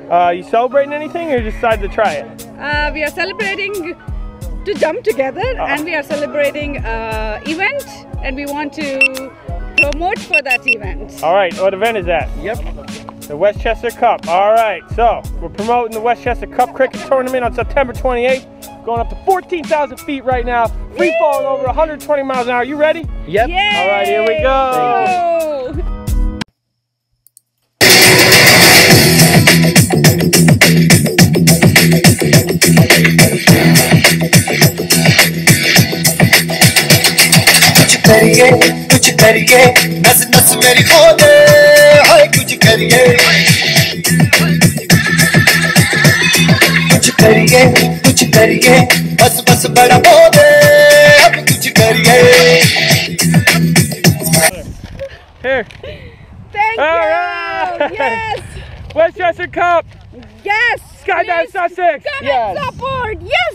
You celebrating anything, or you just decided to try it? We are celebrating to jump together, and we are celebrating event, and we want to promote for that event. All right, what event is that? Yep. The Westchester Cup. All right, so we're promoting the Westchester Cup Cricket Tournament on September 28th. Going up to 14,000 feet right now. Free falling over 120 miles an hour. You ready? Yep. Yay! All right, here we go. कुछ करिए नस नस मेरी खोले हाय कुछ करिए बस बस बड़ा बोले अब कुछ करिए Here. Thank you. All right. Yes. Westchester Cup. Yes. Skydive Please Sussex. come Yes. and support. Yes.